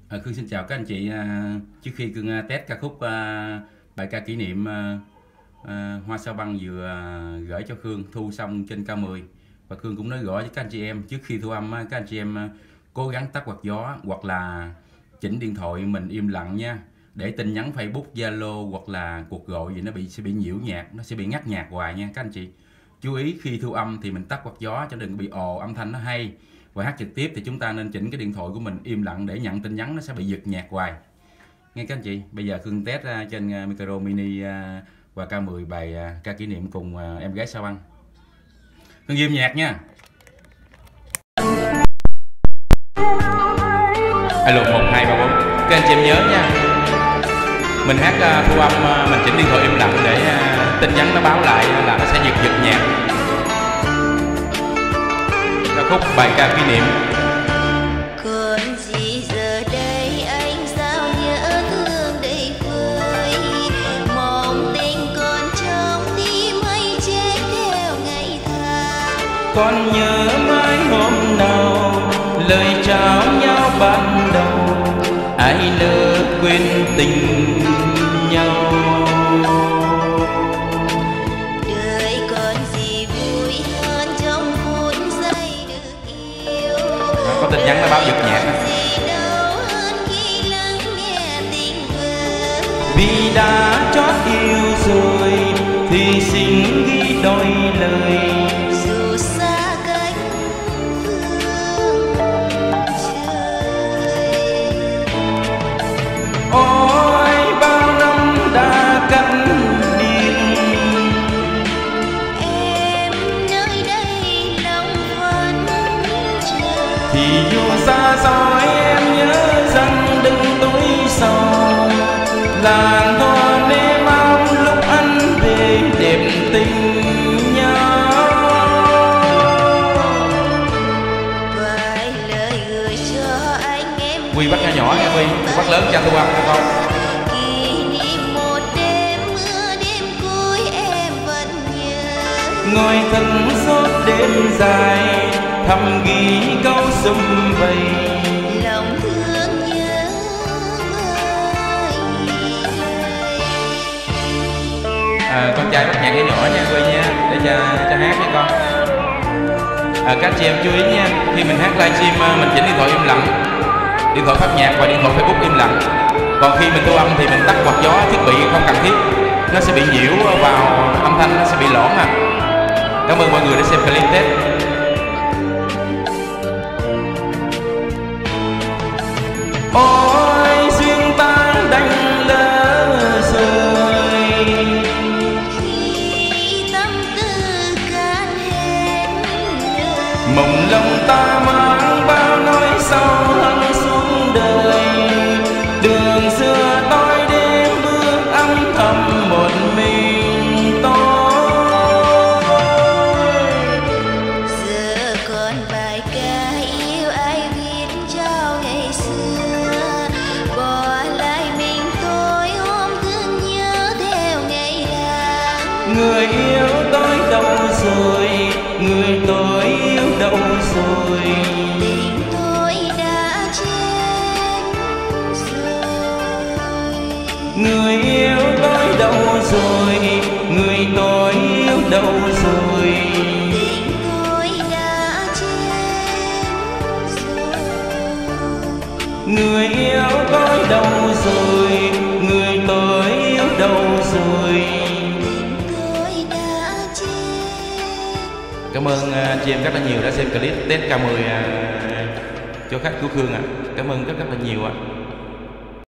Khương xin chào các anh chị. Trước khi Cương test ca khúc bài ca kỷ niệm Hoa Sao Băng vừa gửi cho Khương thu xong trên K10, và Khương cũng nói rõ với các anh chị em trước khi thu âm các anh chị em cố gắng tắt quạt gió hoặc là chỉnh điện thoại mình im lặng nha, để tin nhắn Facebook, Zalo hoặc là cuộc gọi gì nó sẽ bị nhiễu nhạc, nó sẽ bị ngắt nhạc hoài nha các anh chị. Chú ý khi thu âm thì mình tắt quạt gió cho đừng bị ồ, âm thanh nó hay. Và hát trực tiếp thì chúng ta nên chỉnh cái điện thoại của mình im lặng để nhận tin nhắn nó sẽ bị giật nhạc hoài. Nghe các anh chị, bây giờ Khương test trên micro mini và K10 bài ca kỷ niệm cùng em gái Sao Băng. Khương ghim nhạc nha. Alo 1 2 3 4. Các anh chị em nhớ nha, mình hát thu âm mình chỉnh điện thoại im lặng để tin nhắn nó báo lại là nó sẽ giật nhạc. Ca khúc bài ca kỷ niệm. Còn gì giờ đây anh sao nhớ thương đầy vơi, mong tình còn trong tim hay chết theo ngày tháng. Còn nhớ mãi hôm nào lời chào nhau ban đầu, ai lỡ quên tình nhau. Đời còn gì vui hơn trong phút giây được yêu. Có tin nhắn nó báo giật nhạc. Gì đâu hơn khi lắng nghe tình vỡ. Vì đã chót yêu rồi thì xin ghi đôi lời. Dù xa cách phương trời. Ôi bao năm đã cắt điện, Em nơi đây lòng vẫn chờ. thì dù xa xôi em nhớ rằng đừng tối sầu. Làng hoa nê mong lúc anh về đẹp tình nhau. Vài lời gửi cho anh em. Quy bắt nhỏ nhỏ nha Quy, bắt lớn cho thu âm được không? Kỷ niệm một đêm mưa đêm cuối em vẫn nhớ. Ngồi thân suốt đêm dài thầm ghi câu sum vầy. Lòng thương nhớ Con trai bắt nhạc nhỏ nhỏ nha Quy nha, để cho hát nha con. Các chị em chú ý nha, khi mình hát livestream mình chỉnh điện thoại im lặng, điện thoại phát nhạc và điện thoại Facebook im lặng. Còn khi mình thu âm thì mình tắt quạt gió, thiết bị không cần thiết, nó sẽ bị nhiễu vào âm thanh, nó sẽ bị lõm à. Cảm ơn mọi người đã xem clip test. Ôi duyên ta đành lỡ rồi, khi tâm tư can hết lời. mộng lòng ta mang bao nỗi sâu hằn xuống đời. Đường xưa tôi đêm bước âm thầm một mình tôi. Giờ còn bài ca yêu ai viết trao ngày xưa, bỏ lại mình tôi ôm thương nhớ theo ngày tháng. Người yêu tôi đâu rồi, người tôi yêu đâu rồi. Tình tôi đã chết rồi. Người yêu tôi đâu rồi, người tôi yêu đâu rồi. Tình tôi đã chết rồi. Người yêu tôi đâu rồi, người tôi yêu đâu rồi. Tình tôi đã chết. Cảm ơn anh chị em rất là nhiều đã xem clip test K10 cho khách của Khương ạ. Cảm ơn rất rất là nhiều ạ.